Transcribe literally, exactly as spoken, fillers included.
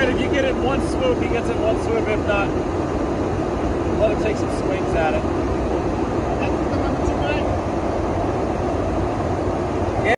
figured if you get it in one swoop, he gets it in one swoop. If not, let him take some swings at it.